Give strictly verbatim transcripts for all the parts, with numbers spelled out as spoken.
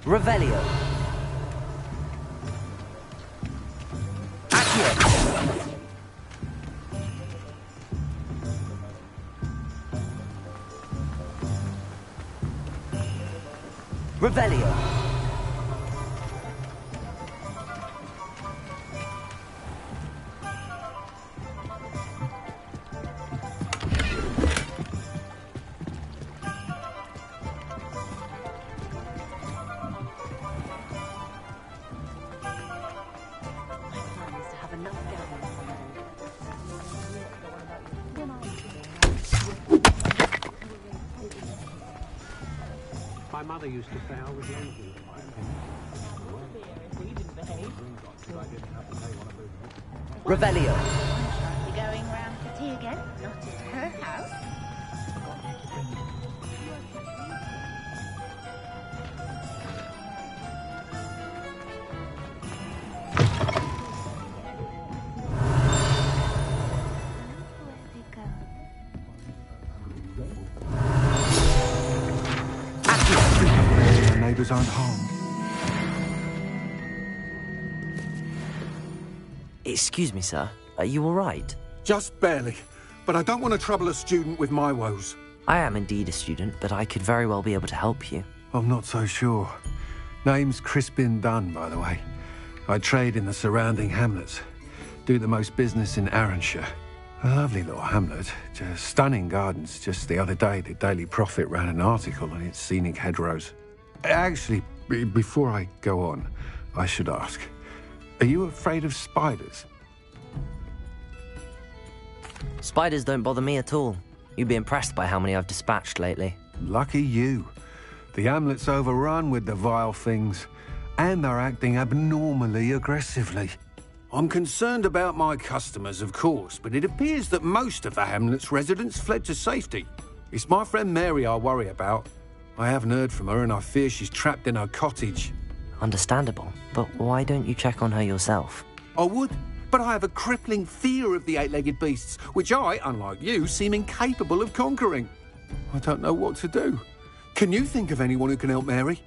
Revelio. Accio. Revelio. My mother used to say I was the angel. Revelio. You're going round for tea again? Not at her house. Neighbours aren't harmed. Excuse me, sir. Are you all right? Just barely. But I don't want to trouble a student with my woes. I am indeed a student, but I could very well be able to help you. I'm not so sure. Name's Crispin Dunn, by the way. I trade in the surrounding hamlets. Do the most business in Arranshire. A lovely little hamlet. Just stunning gardens. Just the other day, the Daily Prophet ran an article on its scenic hedgerows. Actually, b before I go on, I should ask, are you afraid of spiders? Spiders don't bother me at all. You'd be impressed by how many I've dispatched lately. Lucky you. The hamlet's overrun with the vile things, and they're acting abnormally aggressively. I'm concerned about my customers, of course, but it appears that most of the hamlet's residents fled to safety. It's my friend Mary I worry about. I haven't heard from her, and I fear she's trapped in her cottage. Understandable, but why don't you check on her yourself? I would, but I have a crippling fear of the eight-legged beasts, which I, unlike you, seem incapable of conquering. I don't know what to do. Can you think of anyone who can help Mary?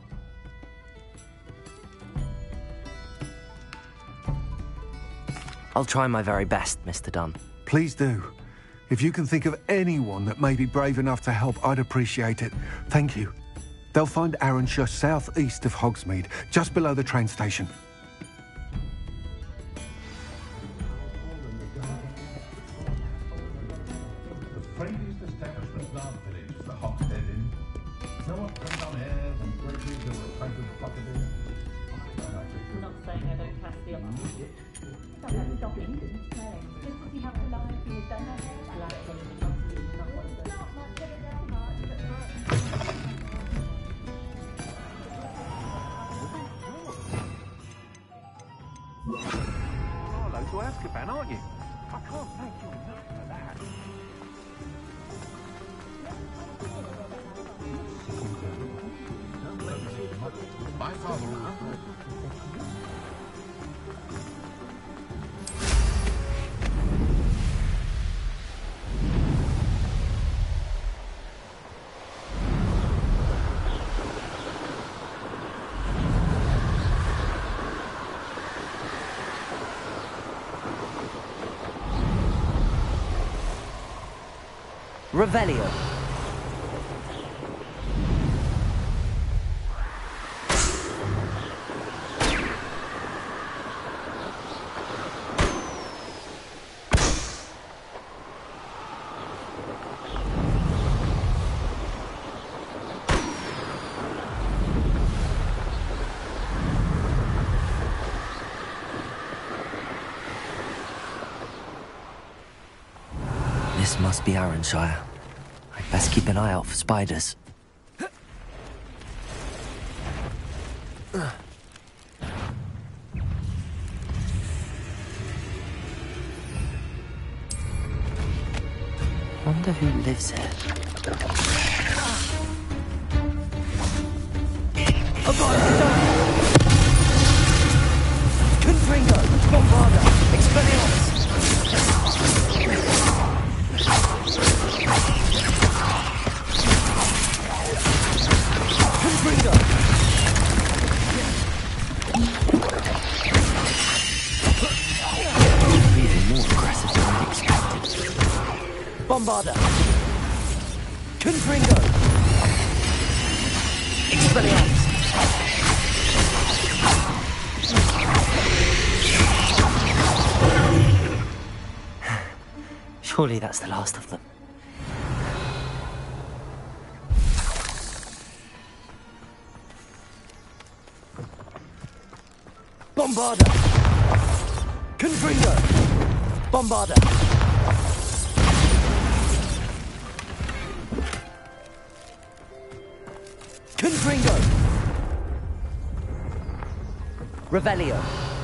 I'll try my very best, Mister Dunn. Please do. If you can think of anyone that may be brave enough to help, I'd appreciate it. Thank you. They'll find Arranshire south-east of Hogsmeade, just below the train station. The friendliest establishment in our village is the Hogshead Inn. No one comes on airs and bridges or a pint of butter beer. I'm not saying I don't cast the opportunity. Stop that stopping and smelling. Just because you have to lie if you've done that. Hello to Azkaban, aren't you? I can't thank you enough for that. My father... Revelio. This must be Arranshire. I'd best keep an eye out for spiders. Wonder who lives here. Confringo! Bombarda! Expelliarmus! Confringo! Bombarder! Confringo! Expelliarmus! Surely that's the last of them. Bombarder! Confringo! Bombarder! Confringo! Revelio!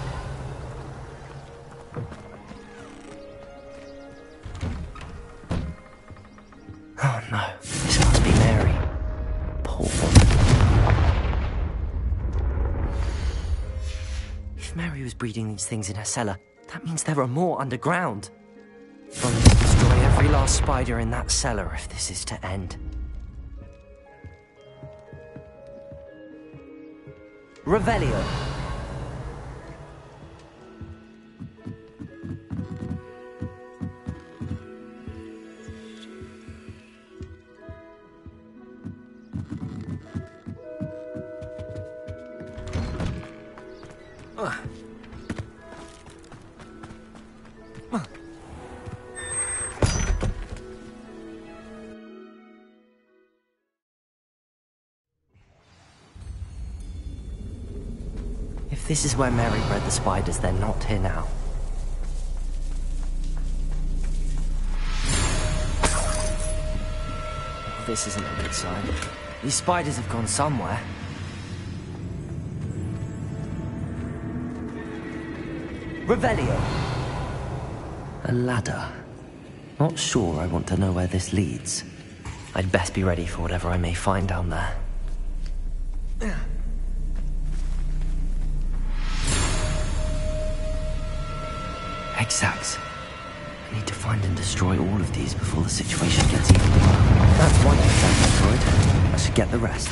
Oh no, this must be Mary. Poor woman. If Mary was breeding these things in her cellar, that means there are more underground. I'll need to destroy every last spider in that cellar if this is to end. Revelio. Ugh. If this is where Mary bred the spiders, they're not here now. This isn't a good sign. These spiders have gone somewhere. Revelio. A ladder. Not sure I want to know where this leads. I'd best be ready for whatever I may find down there. Hexags. I need to find and destroy all of these before the situation gets even worse. That's one hexag destroyed. I should get the rest.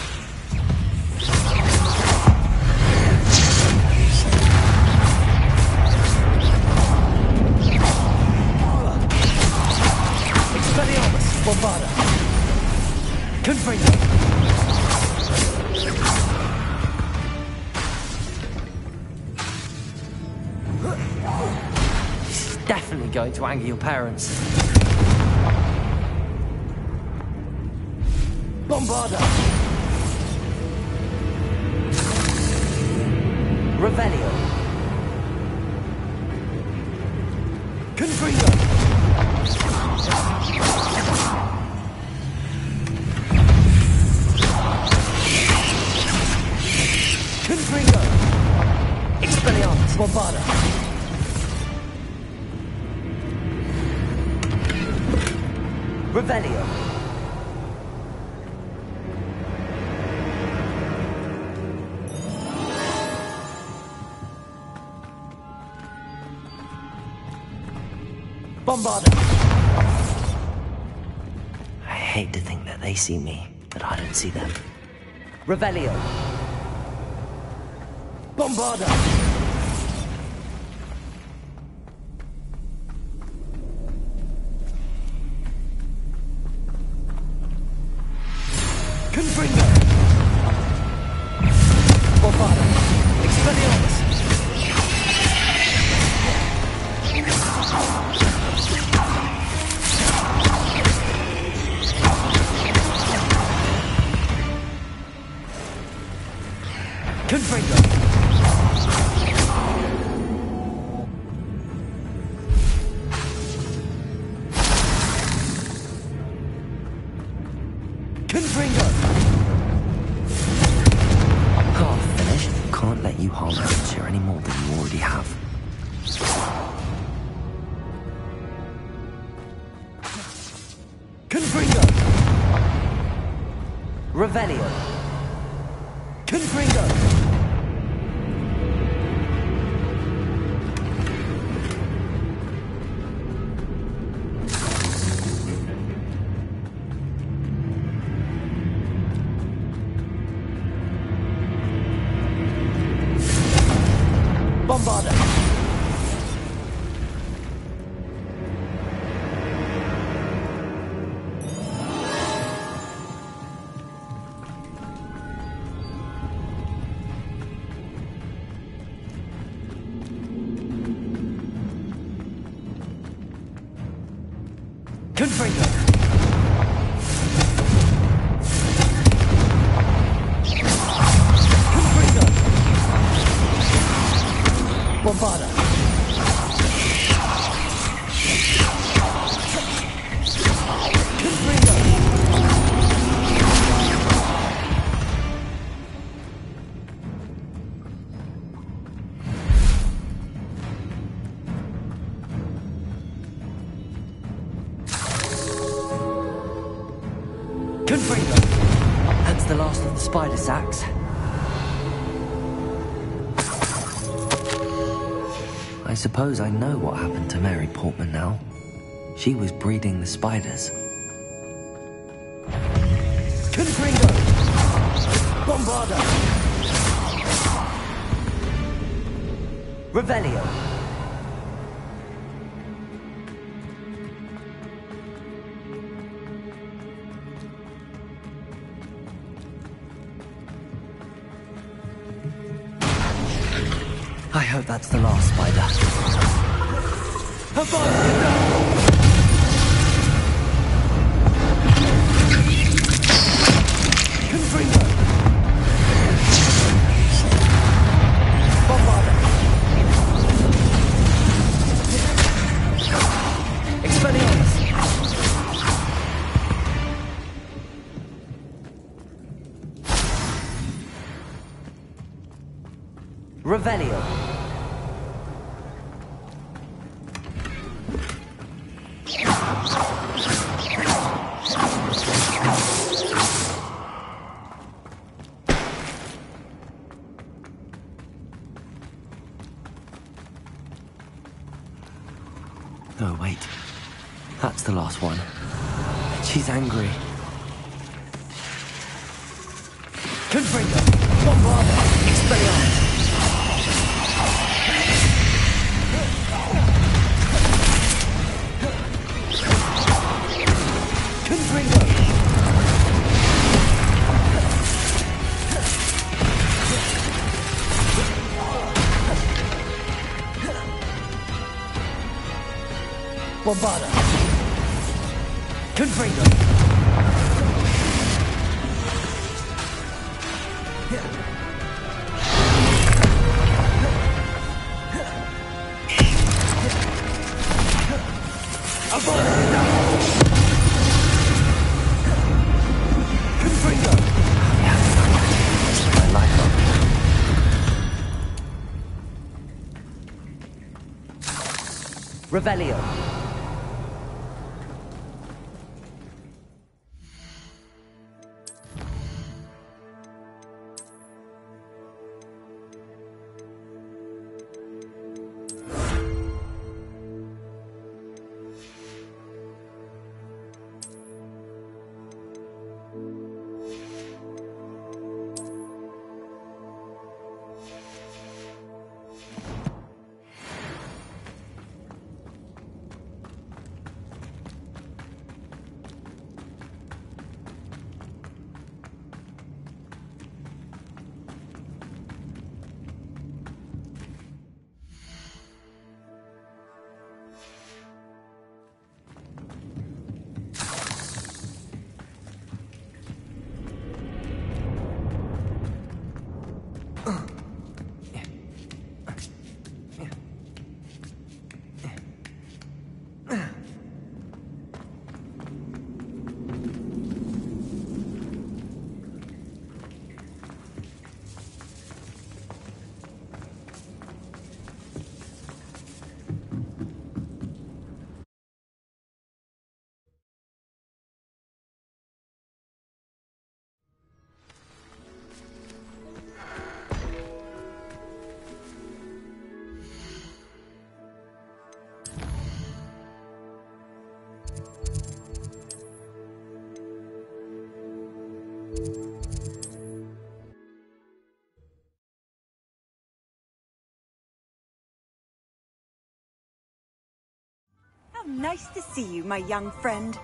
Expelliarmus! Bombarder! Confringo! Definitely going to anger your parents. Bombarder! Revelio! Confringo! Confringo! Expelliarmus! Bombarder! Revelio. Bombarder. I hate to think that they see me, but I don't see them. Revelio. Bombarder. Confringo! Bombarder! Expelliarmus! Confringo! Confringo! Half finished. Can't let you harm Archer any more than you already have. Confringo! Revelio! Confringo! Bombarder! Confringo! Confringo! Bombarda! Confringo! Confringo! That's the last of the spider sacks. I suppose I know what happened to Mary Portman now. She was breeding the spiders. Confringo! Bombarda! Revelio! I hope that's the last spider. Confringo! Bombarda! Expelliarmus! Revelio! Oh, wait. That's the last one. She's angry. Confringo! Bombarda! Expelliarmus! Confringo! Bombarda! Confringo! Confringo! I like them. Revelio! How nice to see you, my young friend.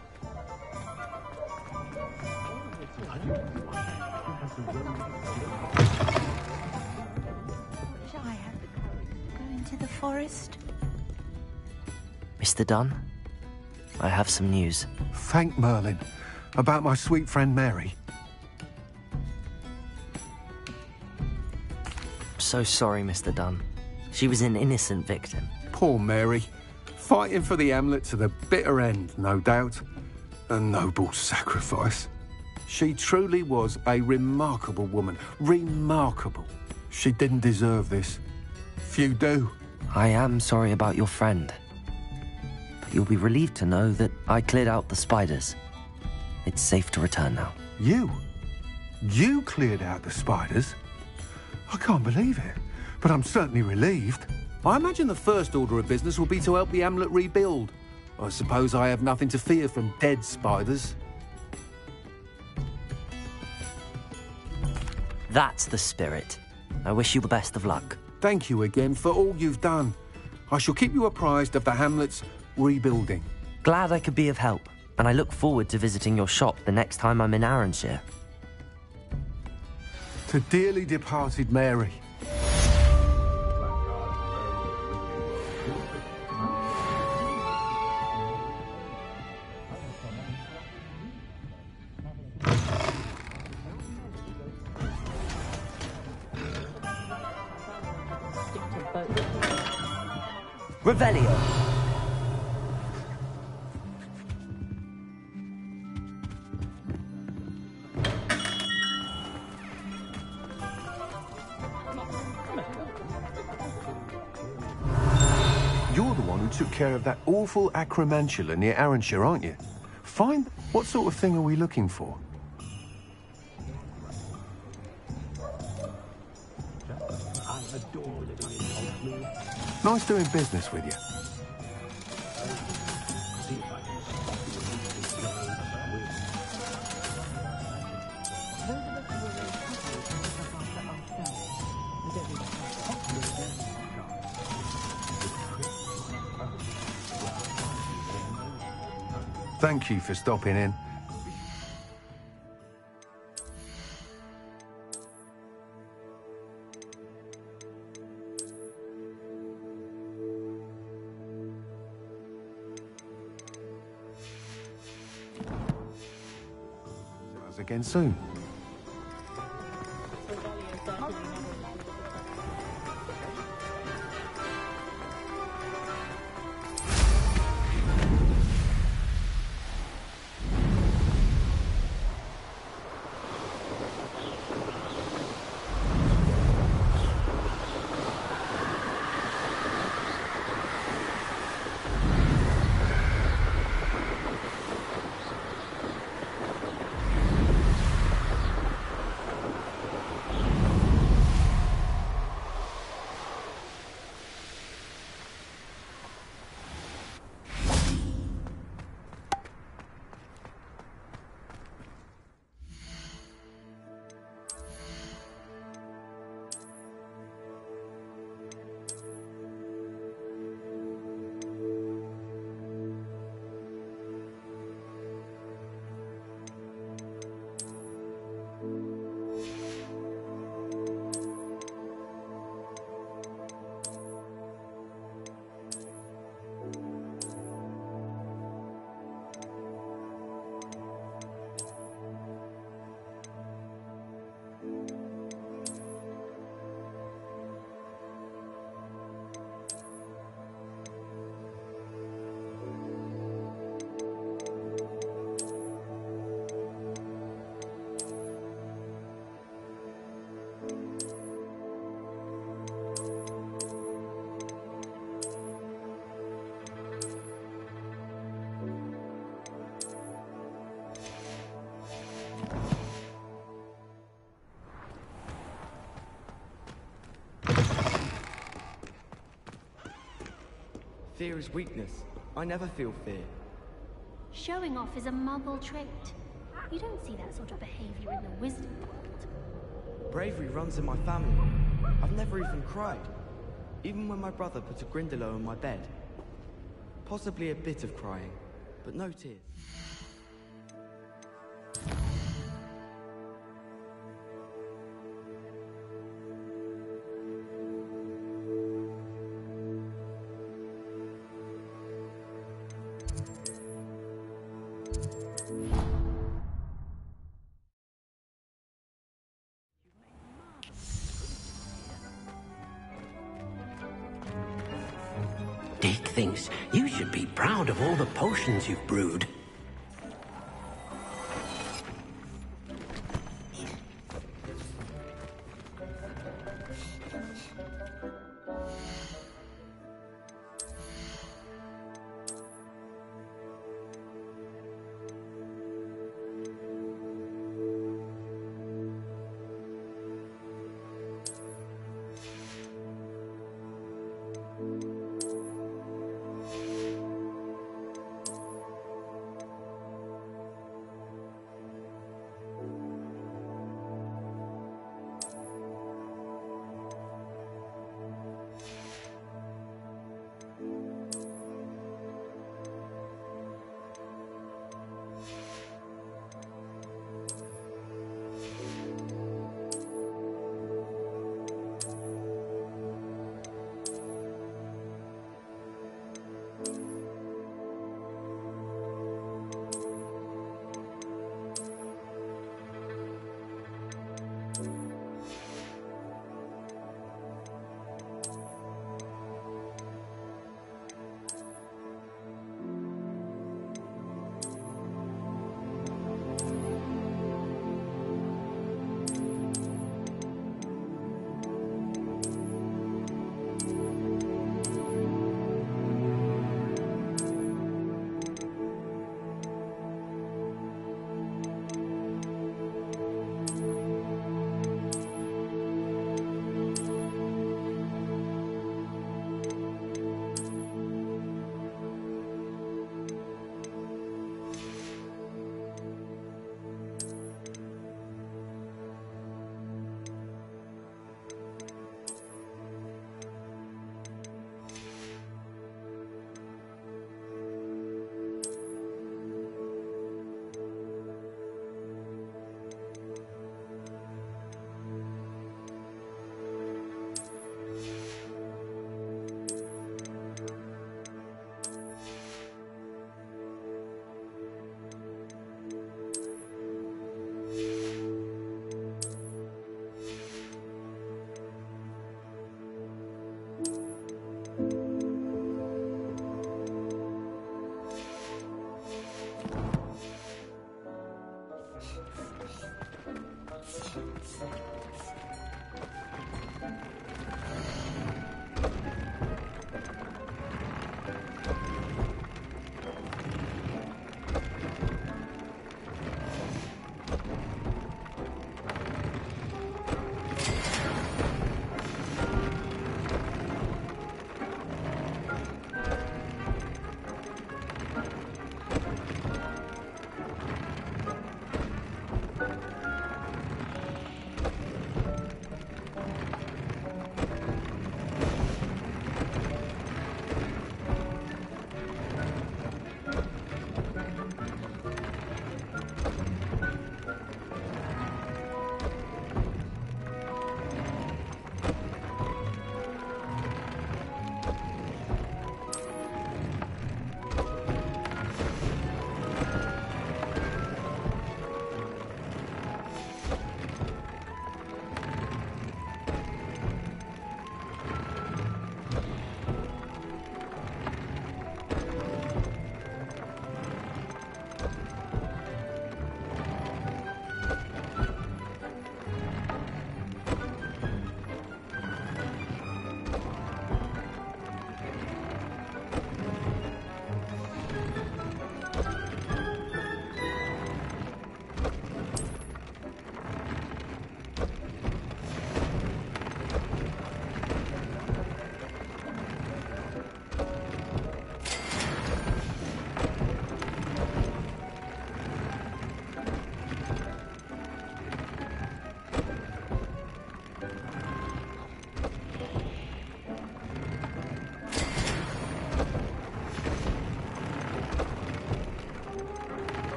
Shall I have the courage to go into the forest? Mister Dunn? I have some news. Thank Merlin. About my sweet friend Mary. So sorry, Mister Dunn. She was an innocent victim. Poor Mary. Fighting for the Hamlet to the bitter end, no doubt. A noble sacrifice. She truly was a remarkable woman. Remarkable. She didn't deserve this. Few do. I am sorry about your friend. But you'll be relieved to know that I cleared out the spiders. It's safe to return now. You? You cleared out the spiders? I can't believe it, but I'm certainly relieved. I imagine the first order of business will be to help the Hamlet rebuild. I suppose I have nothing to fear from dead spiders. That's the spirit. I wish you the best of luck. Thank you again for all you've done. I shall keep you apprised of the Hamlet's rebuilding. Glad I could be of help, and I look forward to visiting your shop the next time I'm in Arranshire. To dearly departed Mary. Revelio. You're the one who took care of that awful acromantula near Arranshire, aren't you? Fine. What sort of thing are we looking for? Nice doing business with you. Thank you for stopping in. See us again soon. Fear is weakness. I never feel fear. Showing off is a muggle trait. You don't see that sort of behavior in the wisdom world. Bravery runs in my family. I've never even cried. Even when my brother put a Grindylow on my bed. Possibly a bit of crying, but no tears. Dick thinks you should be proud of all the potions you've brewed.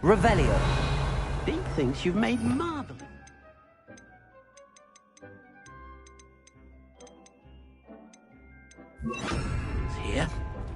Revelio. Deke thinks you've made marvelous. It's here.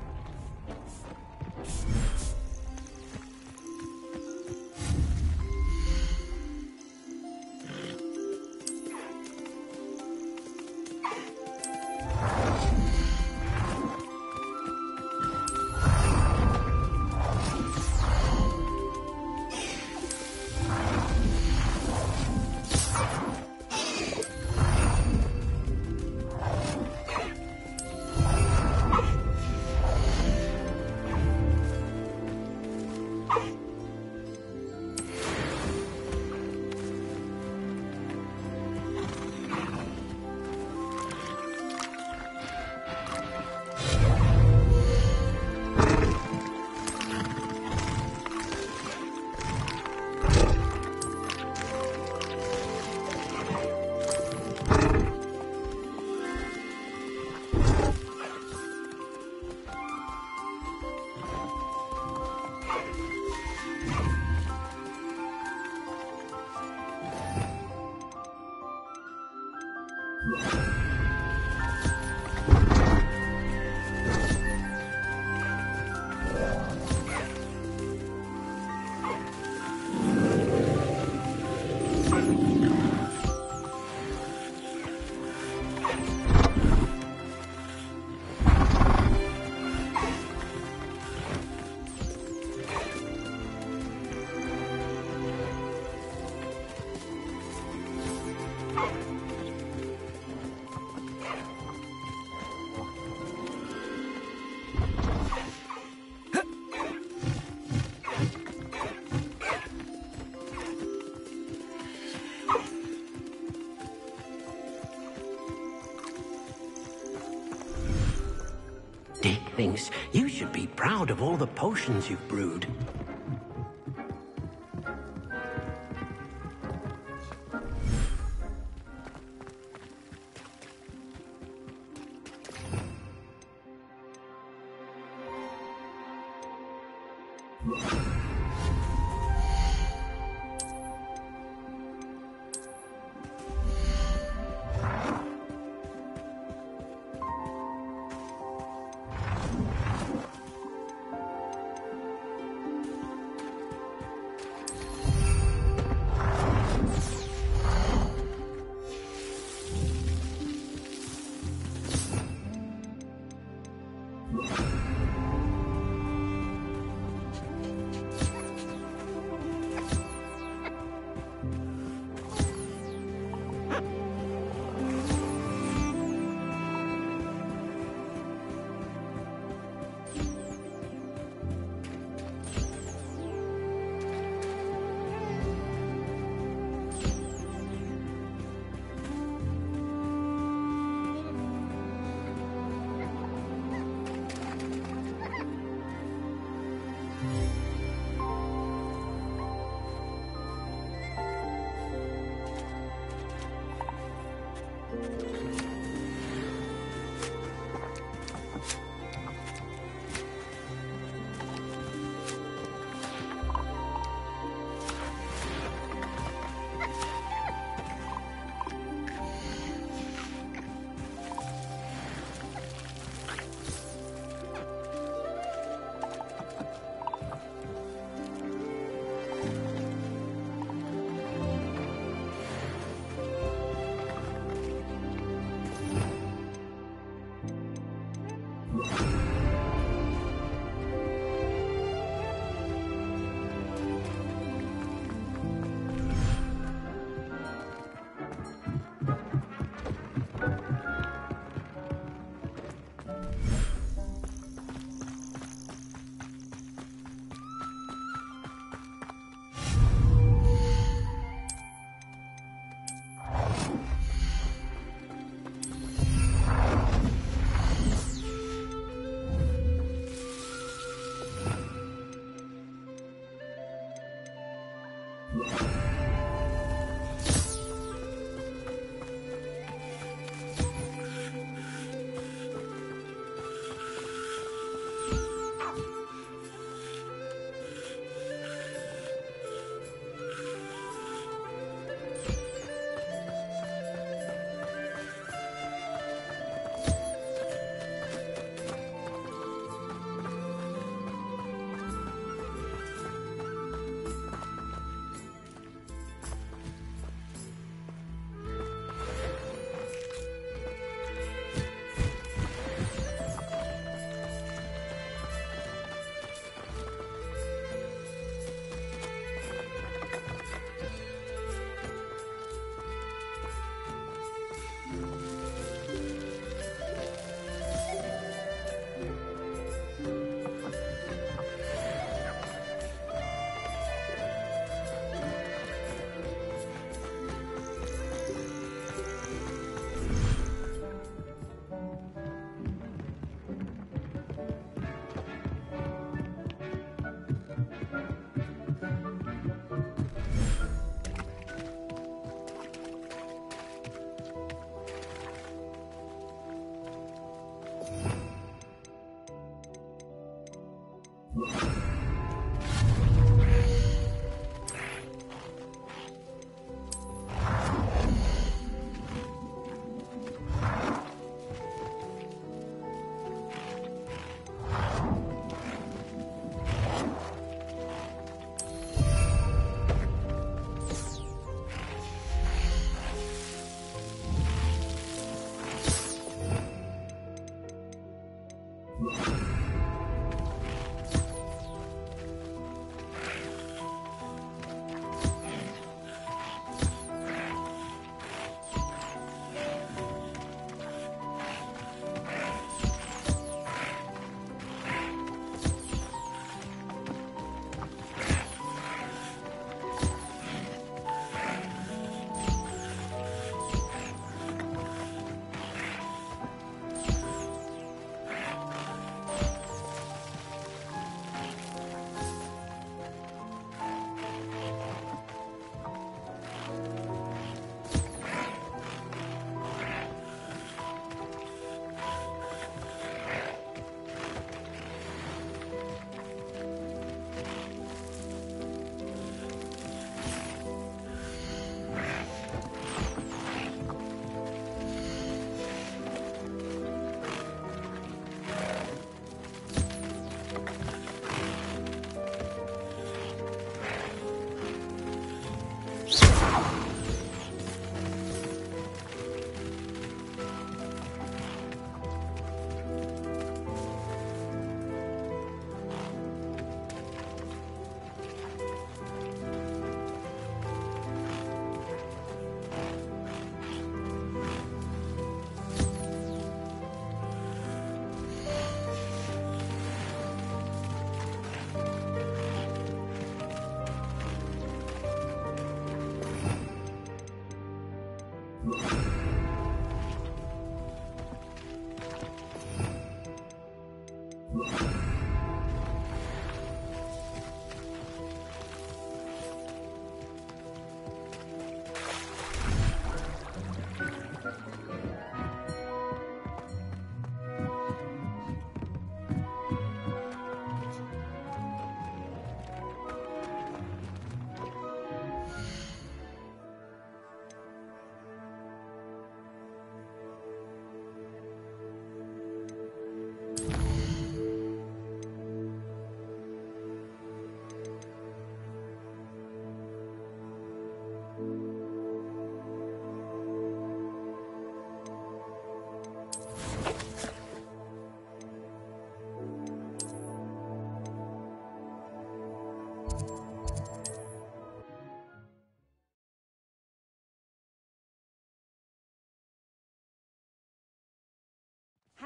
Dick thinks you should be proud of all the potions you've brewed.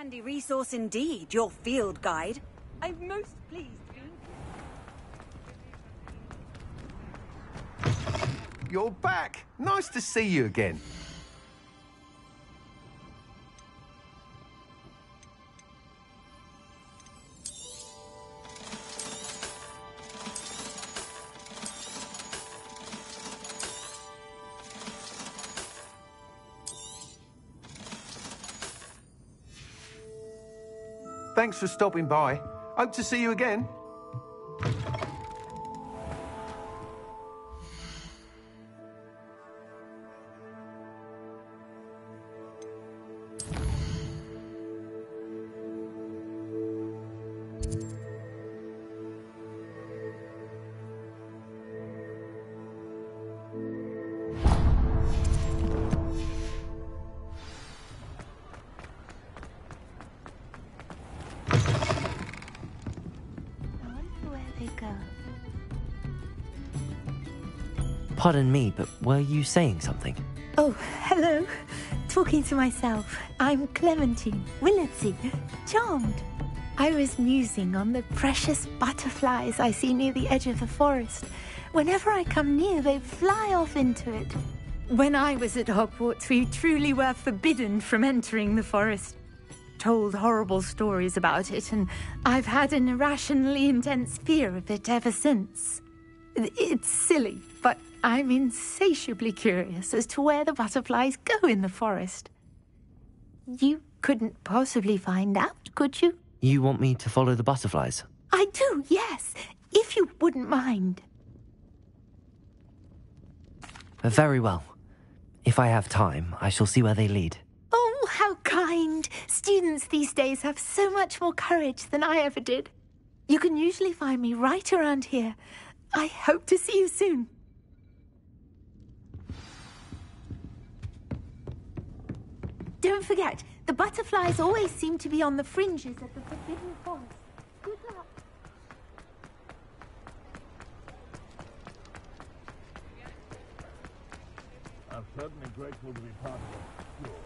handy resource indeed, your field guide. I'm most pleased. You're back! Nice to see you again. Thanks for stopping by. Hope to see you again. Pardon me, but were you saying something? Oh, hello. Talking to myself. I'm Clementine Willardsey. Charmed. I was musing on the precious butterflies I see near the edge of the forest. Whenever I come near, they fly off into it. When I was at Hogwarts, we truly were forbidden from entering the forest. Told horrible stories about it, and I've had an irrationally intense fear of it ever since. It's silly, but I'm insatiably curious as to where the butterflies go in the forest. You couldn't possibly find out, could you? You want me to follow the butterflies? I do, yes, if you wouldn't mind. Very well. If I have time, I shall see where they lead. Oh, how kind. Students these days have so much more courage than I ever did. You can usually find me right around here. I hope to see you soon. Don't forget, the butterflies always seem to be on the fringes of the Forbidden Forest. Good luck. I'm certainly grateful to be part of it. Sure.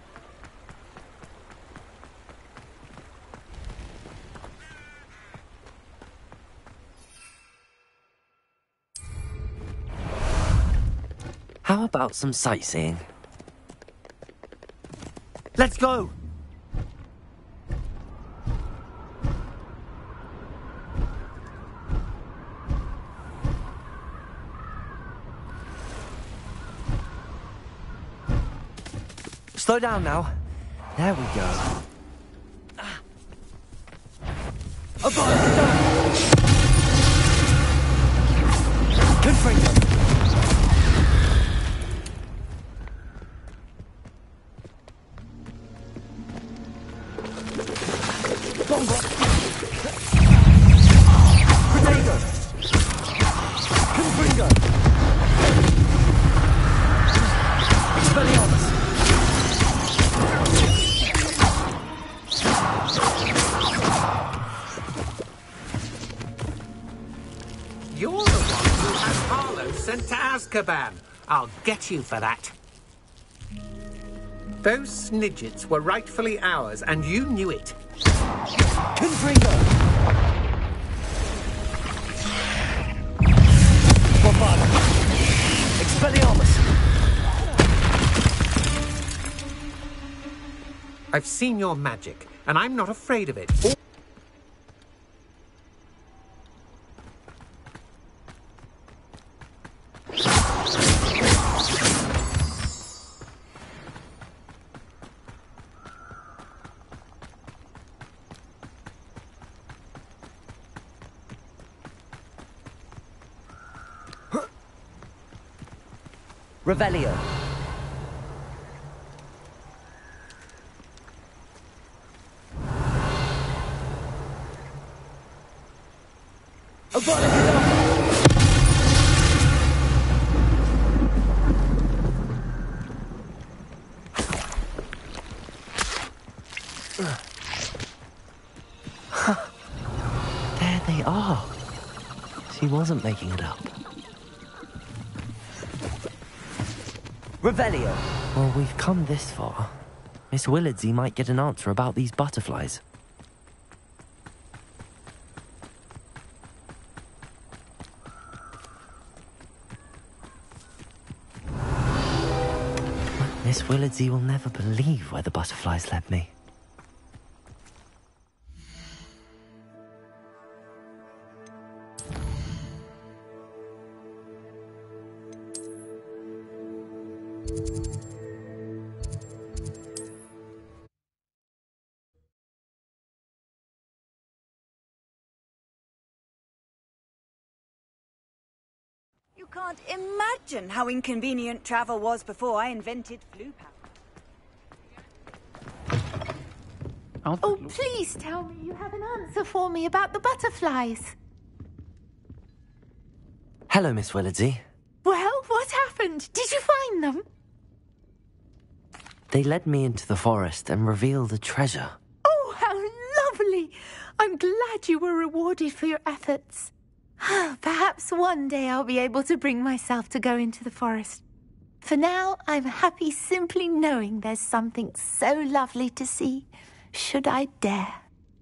How about some sightseeing? Let's go! Slow down now. There we go. Above! Good freedom! You're the one who has Harlow sent to Azkaban. I'll get you for that. Those Snidgets were rightfully ours, and you knew it. Confringo! Bombarda! Expelliarmus! I've seen your magic, and I'm not afraid of it. Or Revelio. There they are. She wasn't making it up. Revelio. Well, we've come this far. Miss Willardsey might get an answer about these butterflies. Miss Willardsey will never believe where the butterflies led me. You can't imagine how inconvenient travel was before I invented flu powder. Oh, please tell me you have an answer for me about the butterflies. Hello, Miss Willardsey. Well, what happened? Did you find them? They led me into the forest and revealed a treasure. Oh, how lovely! I'm glad you were rewarded for your efforts. Perhaps one day I'll be able to bring myself to go into the forest. For now, I'm happy simply knowing there's something so lovely to see, should I dare.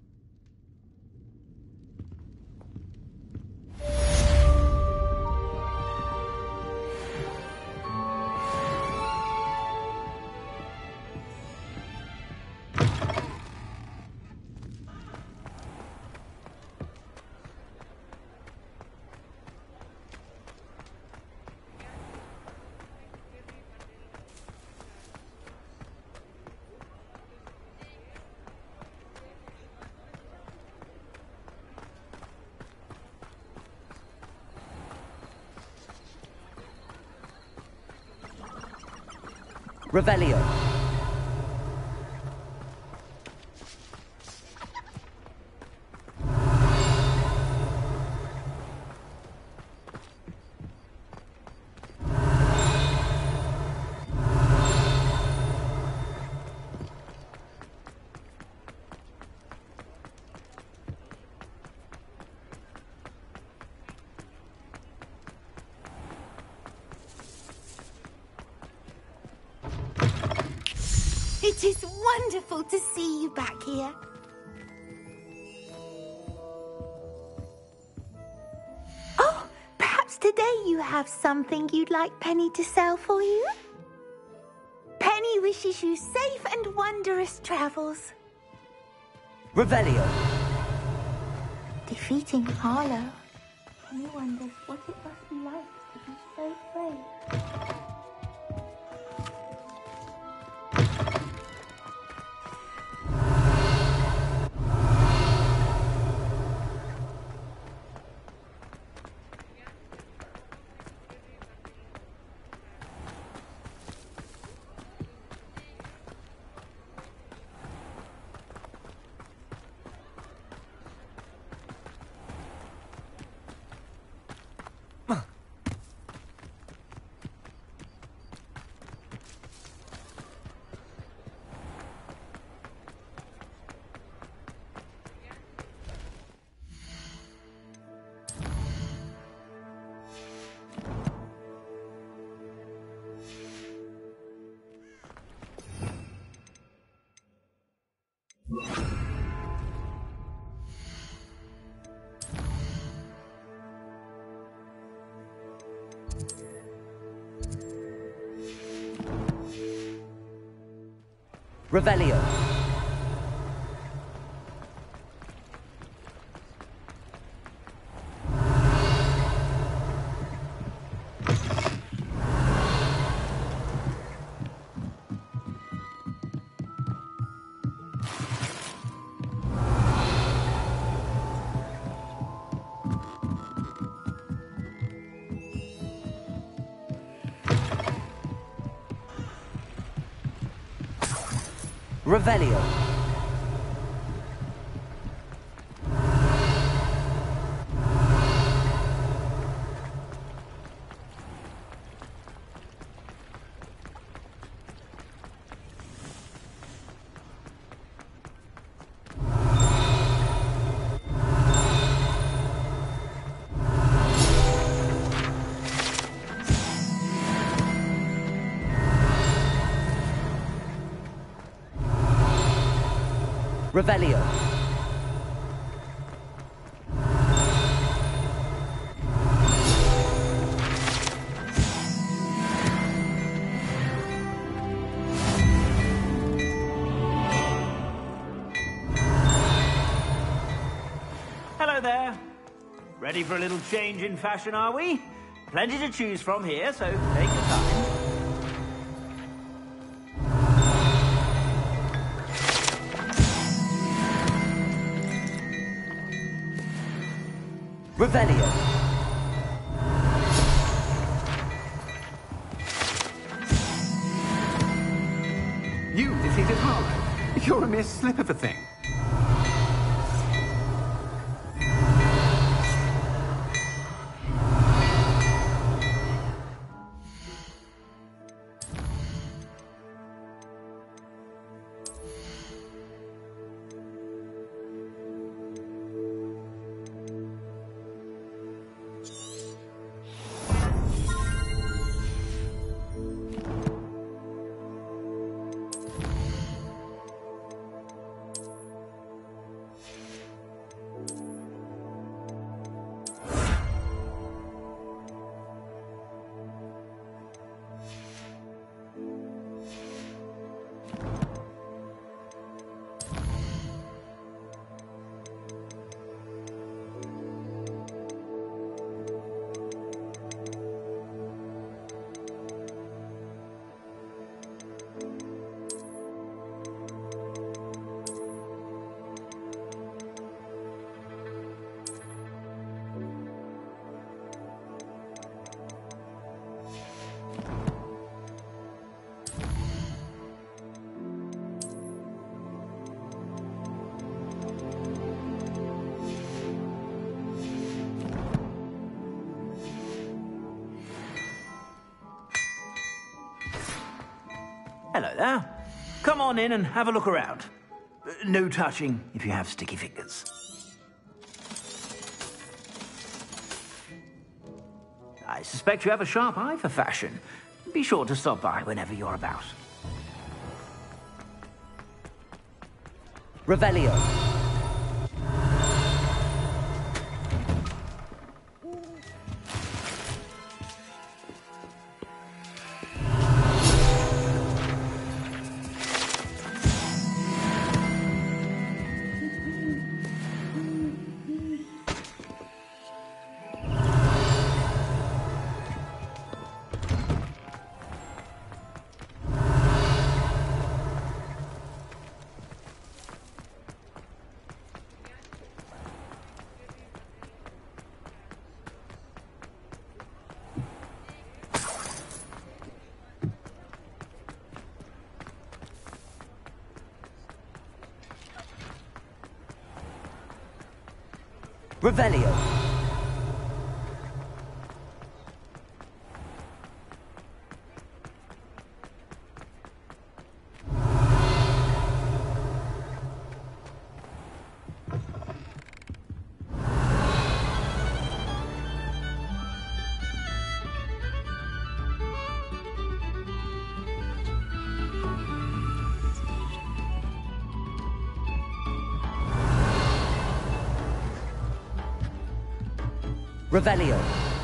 Revelio. It is wonderful to see you back here. Oh, perhaps today you have something you'd like Penny to sell for you? Penny wishes you safe and wondrous travels. Revelio. Defeating Harlow. Penny wonders what it must be like to be so brave. Revelio. Revelio. Revelio. Hello there. Ready for a little change in fashion, are we? Plenty to choose from here, so take your time. Revelio. You defeated Harlow. You're a mere slip of a thing. Hello there. Come on in and have a look around. Uh, no touching if you have sticky fingers. I suspect you have a sharp eye for fashion. Be sure to stop by whenever you're about. Revelio. Revelio. Revelio.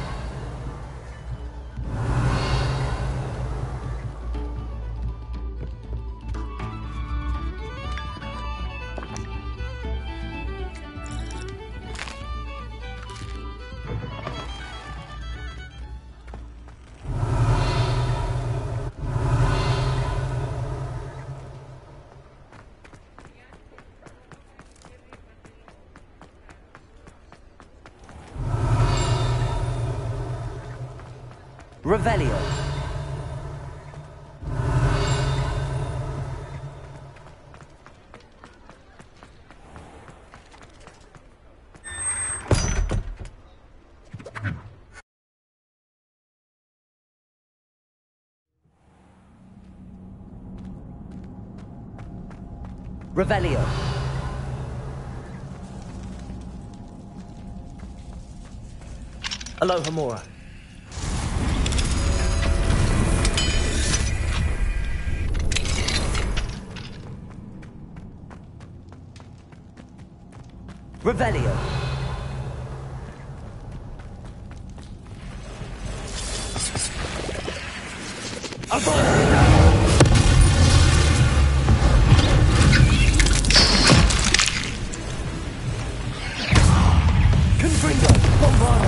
Revelio. Revelio. Aloha Mora. Revelio. Confringo. Bombarda.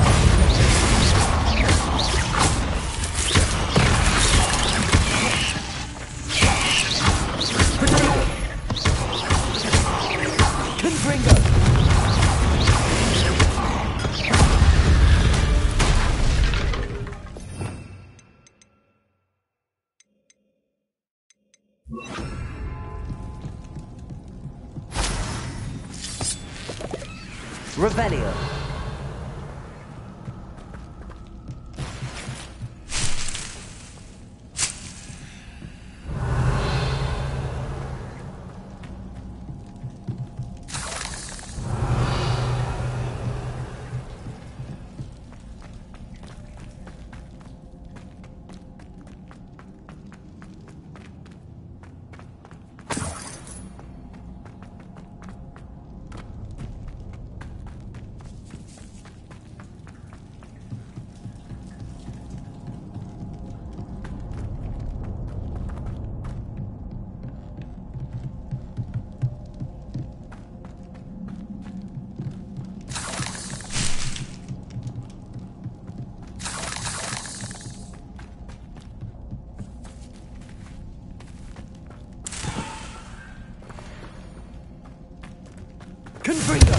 Confringo. Revelio. Confringo.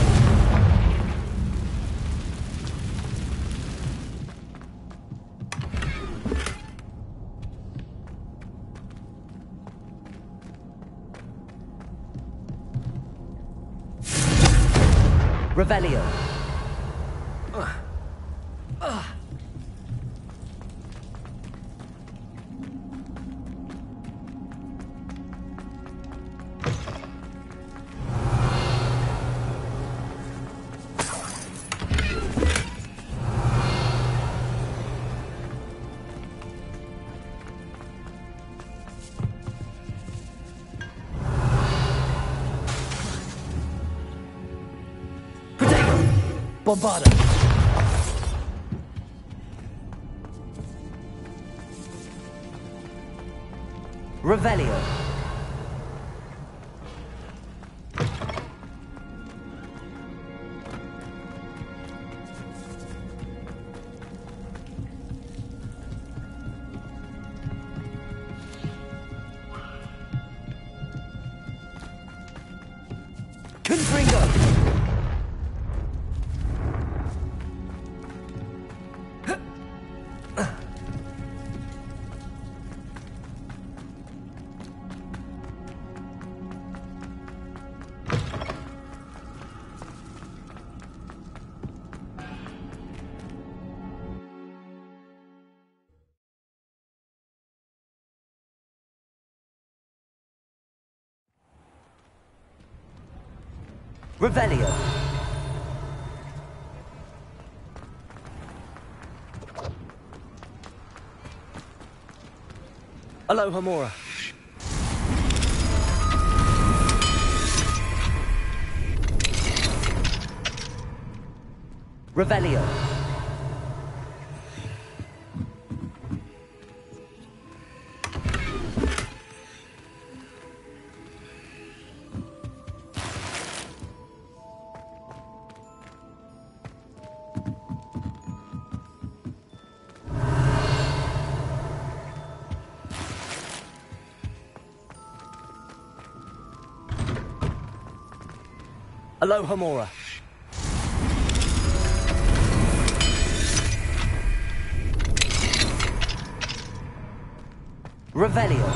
Revelio. Ugh. Ugh. Bombarda. Revelio. Confringo. Revelio. Aloha Mora. Revelio. Aloha Mora. Revelio.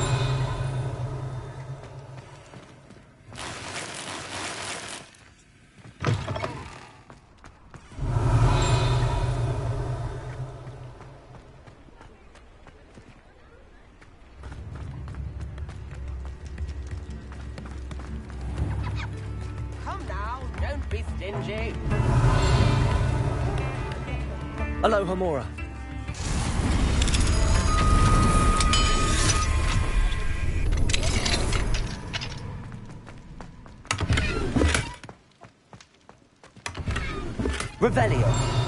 Come now, don't be stingy. Aloha Mora. Revelio.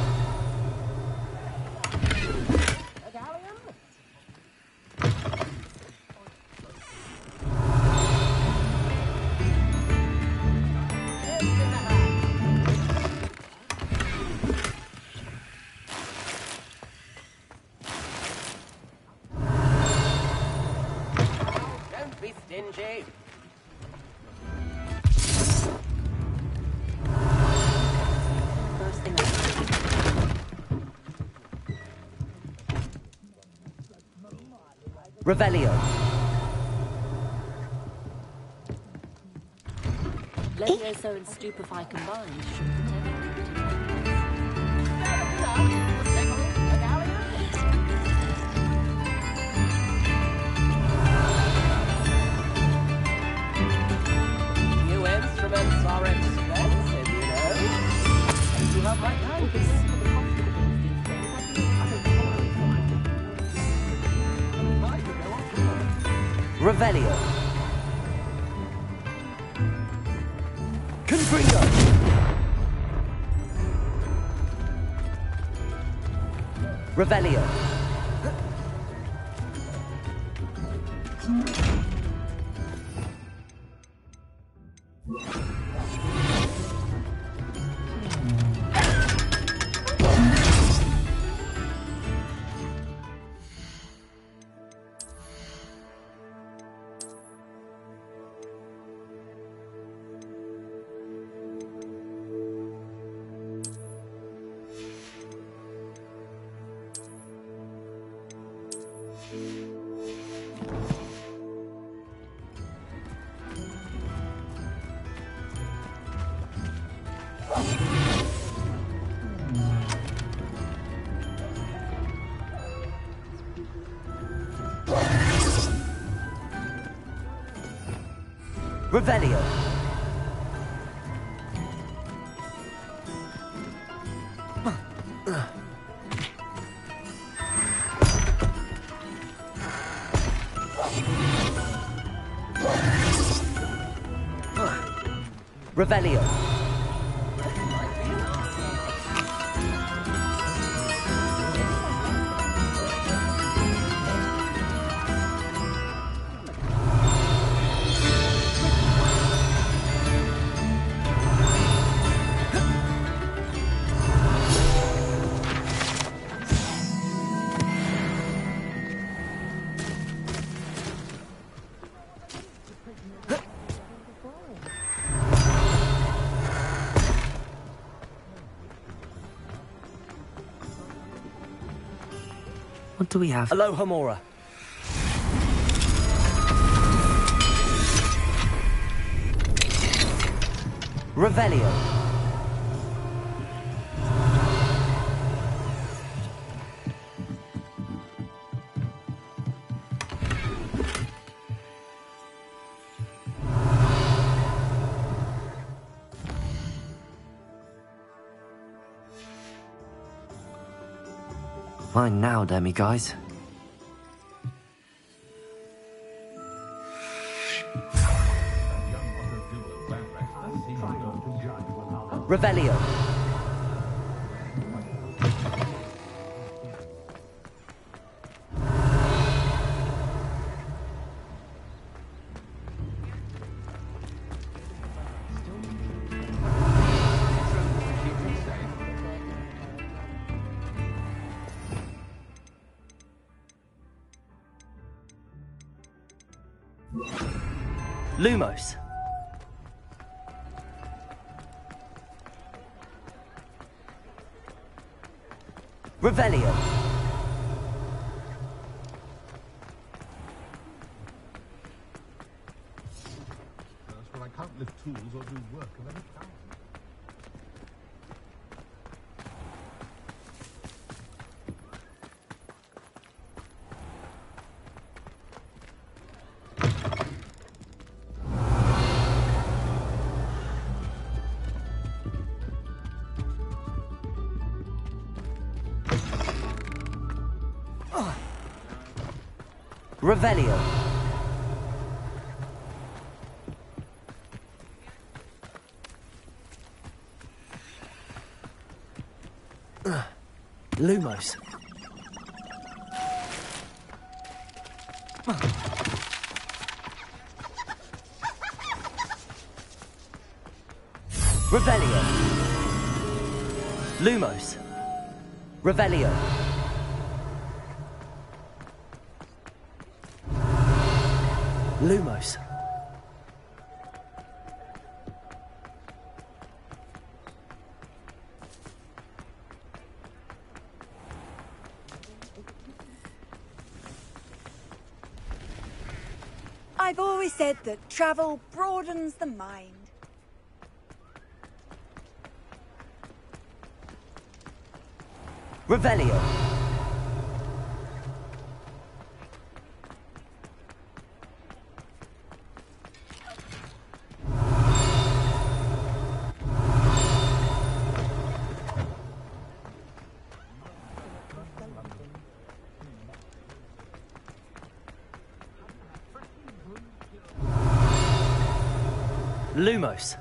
Don't be stingy. Revelio. Levioso and Stupefy combined should New instruments are expensive, you know. You have my thanks. Revelio. Confringo. Revelio. Revelio. Revelio. What do we have? Hello, Hamora. Revelio. Fine now, Demi guys. Revelio. Lumos. Revelio. That's when I can't lift tools or do work of any kind. Revelio. Lumos. Revelio. Lumos. Revelio. Lumos. I've always said that travel broadens the mind. Revelio. Lumos.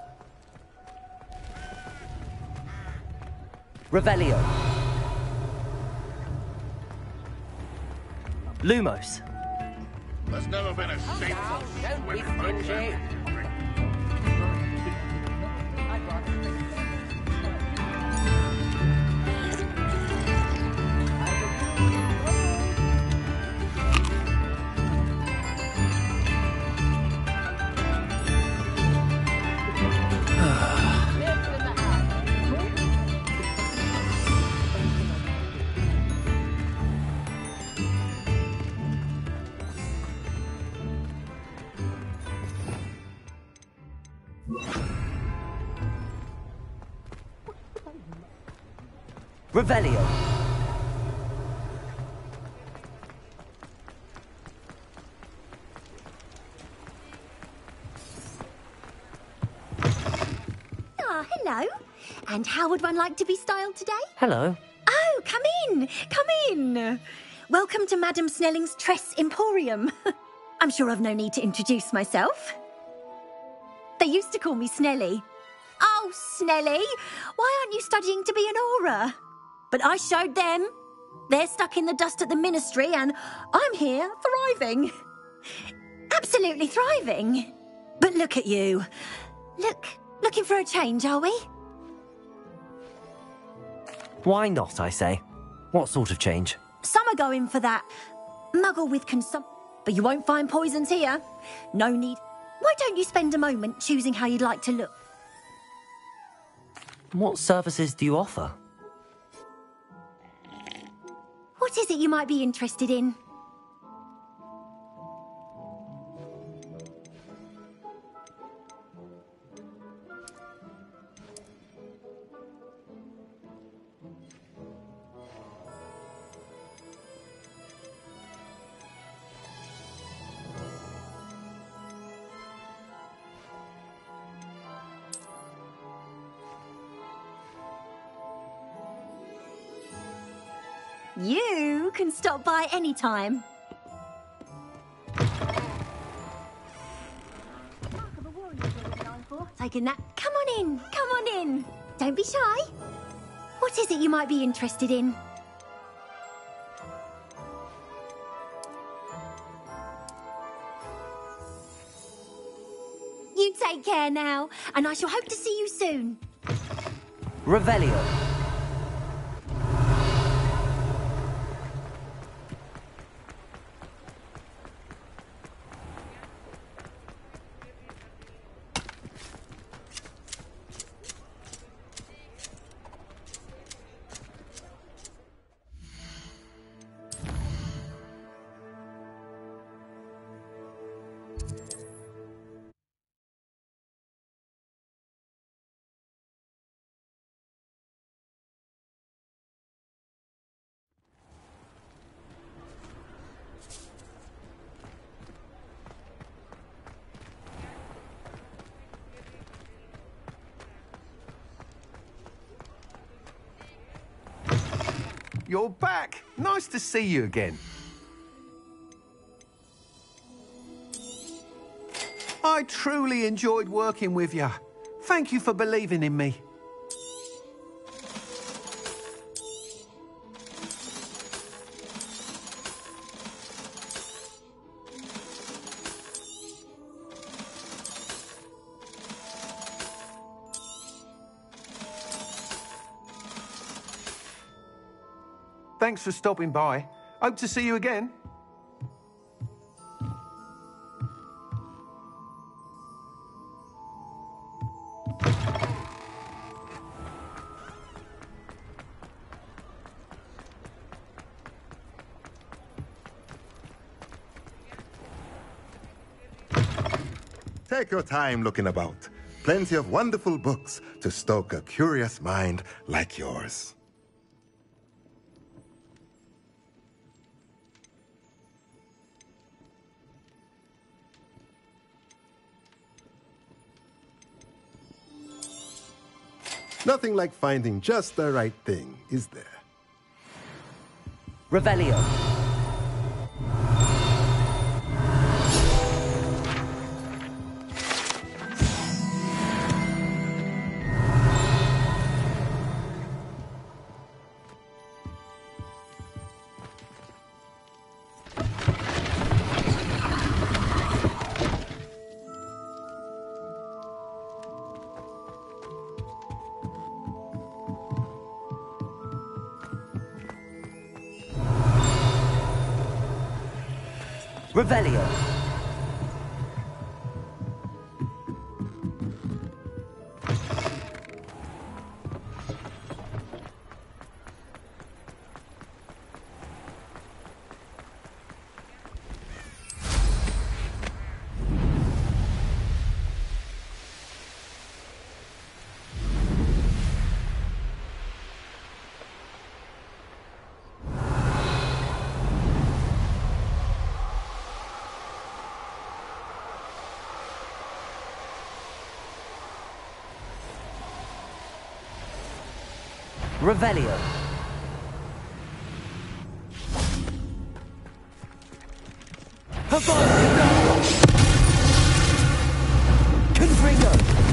Revelio. Lumos. There's never been a shameful women like that. Revelio. Ah, hello. And how would one like to be styled today? Hello. Oh, come in, come in. Welcome to Madame Snelling's Tress Emporium. I'm sure I've no need to introduce myself. They used to call me Snelly. Oh, Snelly, why aren't you studying to be an aura? But I showed them. They're stuck in the dust at the ministry and I'm here thriving. Absolutely thriving. But look at you. Look, looking for a change, are we? Why not, I say? What sort of change? Some are going for that muggle with consum... But you won't find poisons here. No need. Why don't you spend a moment choosing how you'd like to look? What services do you offer? What is it you might be interested in? You can stop by any time. Taking that. Come on in, come on in. Don't be shy. What is it you might be interested in? You take care now, and I shall hope to see you soon. Revelio. You're back. Nice to see you again. I truly enjoyed working with you. Thank you for believing in me. Thanks for stopping by. Hope to see you again. Take your time looking about. Plenty of wonderful books to stoke a curious mind like yours. Nothing like finding just the right thing, is there? Revelio. Revelio. Revelio. Confringo.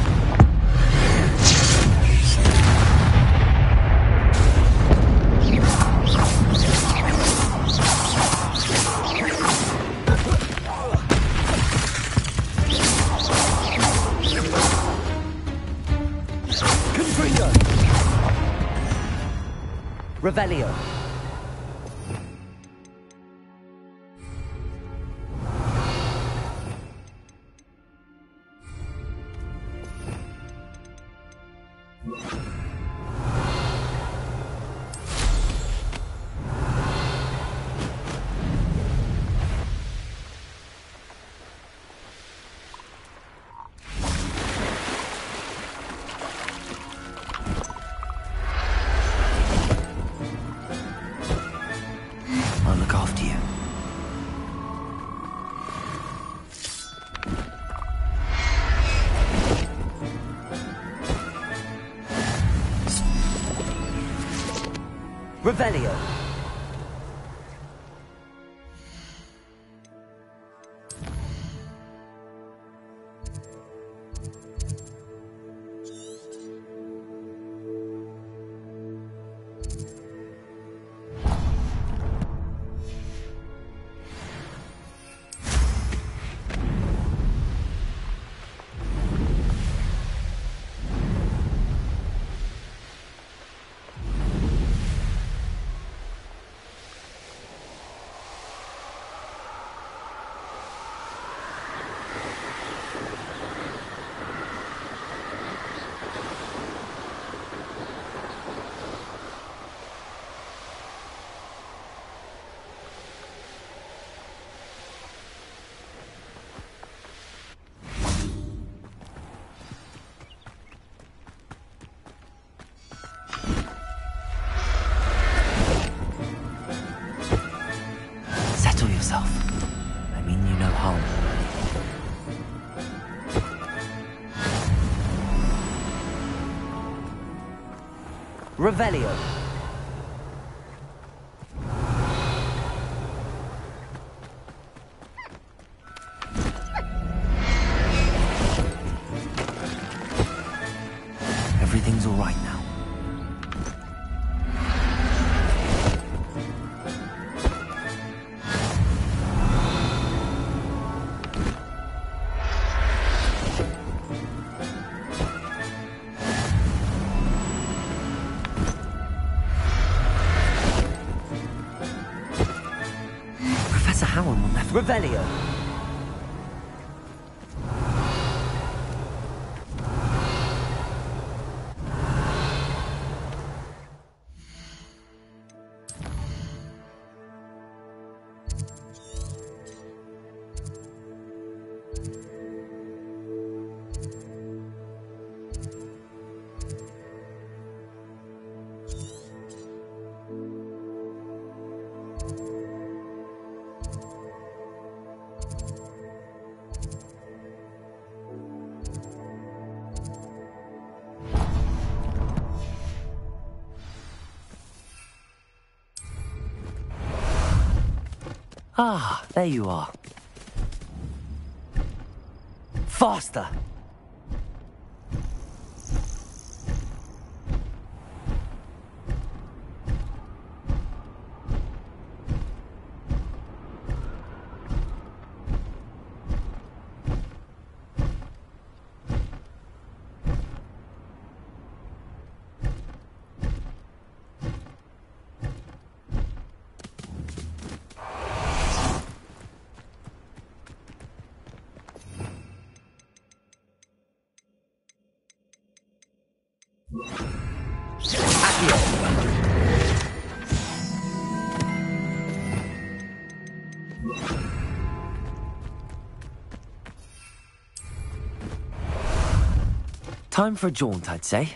Revelio. I'll look after you. Revelio. Settle yourself. I mean you no harm. Revelio. Everything's all right now. That's a Howard will never... Revelio! Ah, there you are. Faster! Time for a jaunt, I'd say.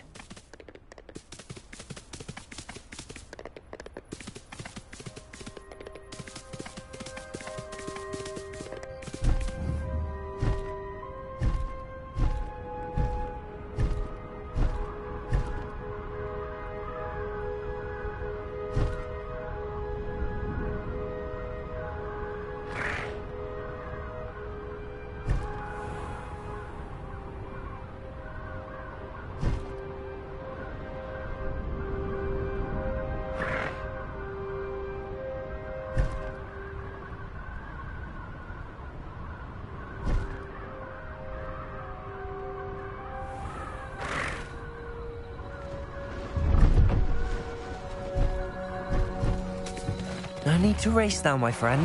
No need to race now, my friend.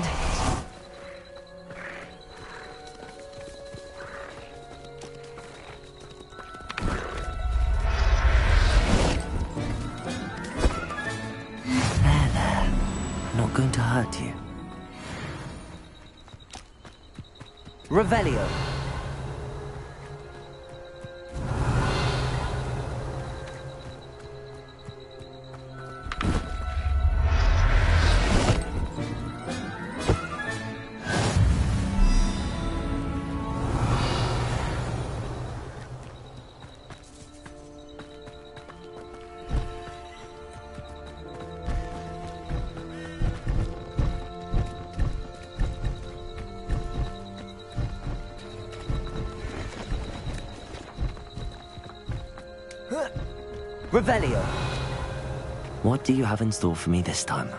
There, there. Not going to hurt you. Revelio. Revelio. What do you have in store for me this time?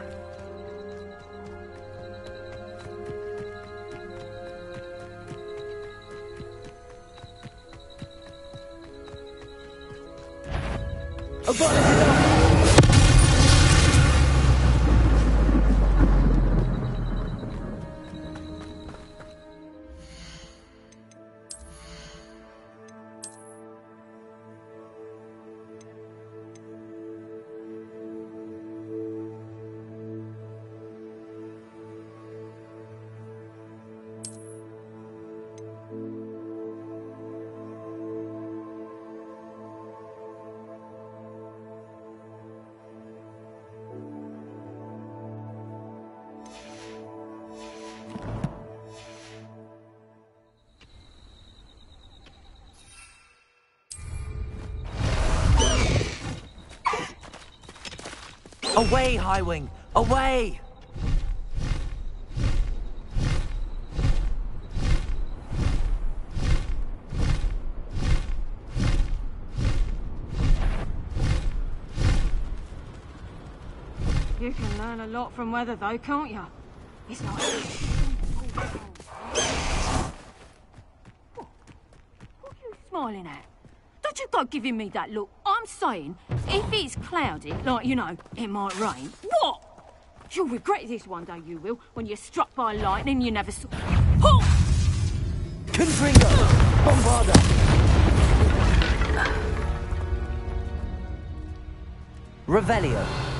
Away, Highwing! Away! You can learn a lot from weather, though, can't you? It's like... What are you smiling at? Don't you go giving me that look. I'm saying, if it's cloudy, like, you know, it might rain, what? You'll regret this one day, you will, when you're struck by lightning you never saw. Oh! Confringo! Bombarda! Revelio.